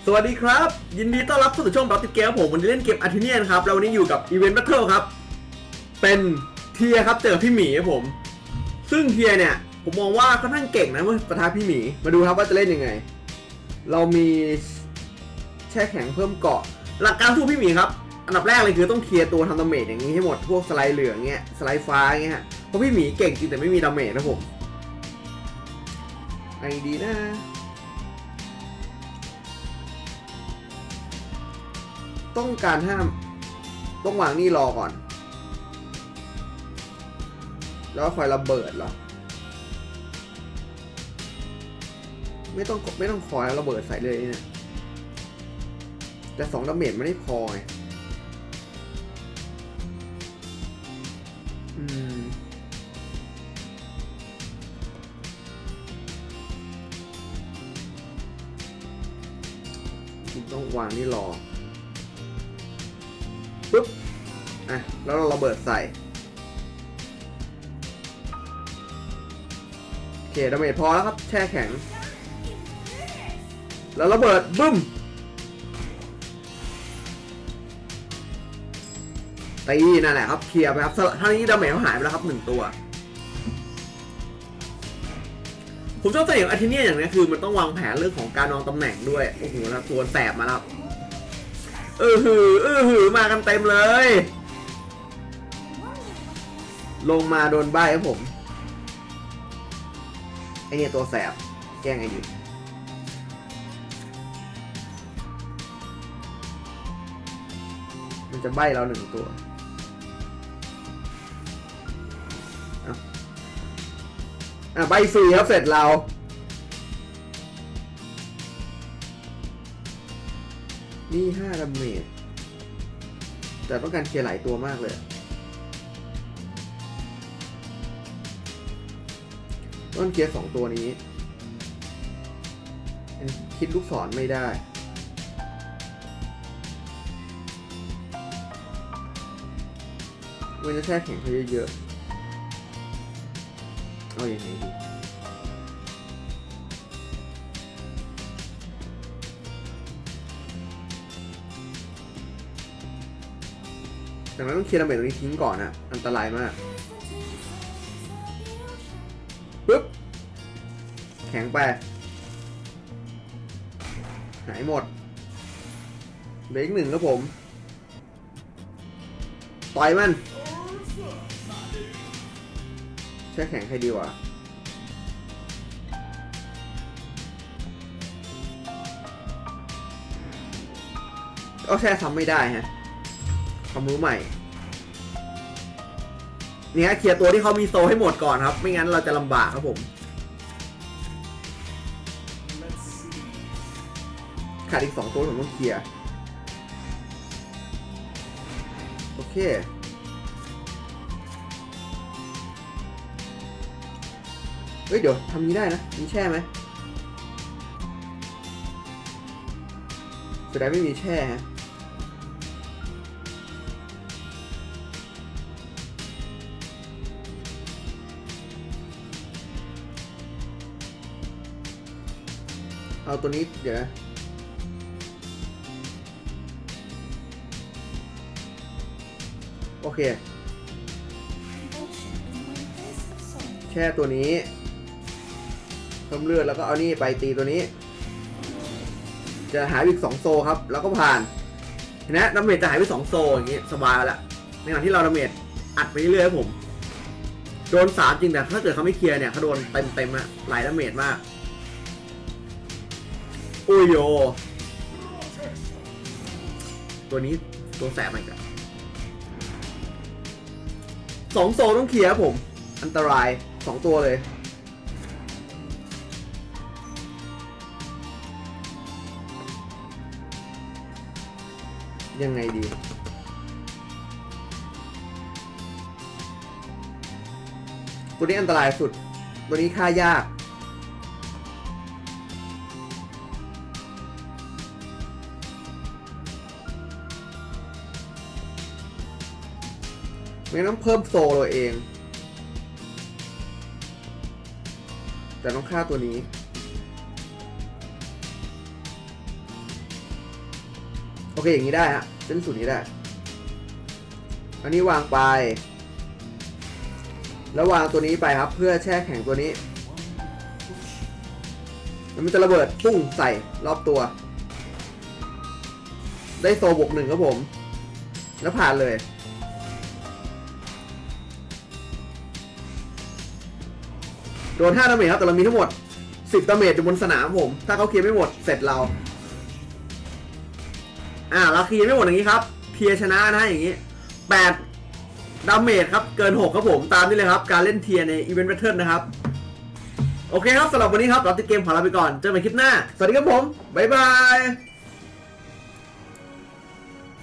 สวัสดีครับยินดีต้อนรับเข้าสู่ช่องบัฟติเกมผมวันนี้เล่นเกมอาร์เทเนียนครับเราวันนี้อยู่กับอีเวนต์แบทเทิลครับเป็นเทียครับเจอพี่หมีครับผมซึ่งเทียเนี่ยผมมองว่าค่อนข้างเก่งนะเมื่อปะทะพี่หมีมาดูครับว่าจะเล่นยังไงเรามีแช่แข็งเพิ่มเกาะหลักการสู้พี่หมีครับอันดับแรกเลยคือต้องเคลียร์ตัวทำดาเมจอย่างนี้ให้หมดพวกสไลด์เหลืองเงี้ยสไลด์ฟ้าเงี้ยเพราะพี่หมีเก่งจริงแต่ไม่มีดาเมจนะผมไอดีนะต้องการห้ามต้องวางนี่รอก่อนแล้วคอยระเบิดเหรอไม่ต้องคอยระเบิดใส่เลยเนี่ยแต่2 ดาเมจไม่ได้พอไงต้องวางนี่รอปุ๊บอ่ะแล้วเราระเบิดใส่โอเคดาเมจพอแล้วครับแช่แข็งแล้วระเบิดบึ้มตีนั่นแหละครับเคลียร์ไปครับเท่านี้ดาเมจหายไปแล้วครับ1 ตัวผมชอบเสน่ห์ของอาร์เทเนียอย่างนี้คือมันต้องวางแผนเรื่องของการวางตำแหน่งด้วยโอ้โหแล้วตัวแสบมาแล้วหือมากันเต็มเลยลงมาโดนใบ้ครับผมไอเนี่ยตัวแสบแกล้งไงดีมันจะใบ้เรา1 ตัวใบฟรีครับเสร็จเรานี่5 ดาเมจแต่ต้องการเคลียร์หลายตัวมากเลยต้องเคลียร์2 ตัวนี้คิดลูกศรไม่ได้มันจะแช่แข็งเขาเยอะๆเอาอย่างไรดีดังนั้นต้องเคลียร์ดาเมจตรงนี้ทิ้งก่อนนะอันตรายมากปึ๊บแข็งไปหายหมดเหลืออีก1ครับผมต่อยมันแช่แข็งใครดีวะก็แช่ซ้ำไม่ได้ฮะความรู้ใหม่นี่ฮะเคลียร์ตัวที่เขามีโซให้หมดก่อนครับไม่งั้นเราจะลำบากครับผมขาดอีก2 ตัวผมต้องเคลียร์โอเคเฮ้ยเดี๋ยวทำนี้ได้นะมีแช่ไหมสุดท้ายไม่มีแช่ฮะเอาตัวนี้เดี๋ยวนะโอเคแช่ตัวนี้เพิ่มเลือดแล้วก็เอานี่ไปตีตัวนี้จะหายอีก2 โซครับแล้วก็ผ่านเห็นไหมดาเมจจะหายไป2 โซอย่างงี้สบายแล้วในขณะที่เราดาเมจอัดไปเรื่อยๆผมโดน3 จริงแต่ถ้าเกิดเขาไม่เคลียร์เนี่ยเขาโดนเต็มอะหลายดาเมจมากอุ้ยโยตัวนี้ตัวแสบมันกัน2 โซต้องเคลียร์ครับผมอันตราย2 ตัวเลยยังไงดีตัวนี้อันตรายสุดตัวนี้ฆ่ายากไม่ต้องเพิ่มโซตัวเองแต่ต้องฆ่าตัวนี้โอเคอย่างนี้ได้ฮะเส้นสุดนี้ได้อันนี้วางไปแล้ววางตัวนี้ไปครับเพื่อแช่แข็งตัวนี้แล้วมันจะระเบิดปุ้งใส่รอบตัวได้โซบวก1ครับผมแล้วผ่านเลยโดน5 ดาเมจครับแต่เรามีทั้งหมด10 ดาเมจอยู่บนสนามผมถ้าเขาเคลียร์ไม่หมดเสร็จเราเราเคลียร์ไม่หมดอย่างนี้ครับเทียชนะนะอย่างนี้8 ดาเมจครับเกิน6ครับผมตามนี่เลยครับการเล่นเทียในอีเวนต์แบทเทิลนะครับโอเคครับสำหรับวันนี้ครับเราติดเกมขอลาไปก่อนเจอกันใหม่คลิปหน้าสวัสดีครับผมบ๊ายบาย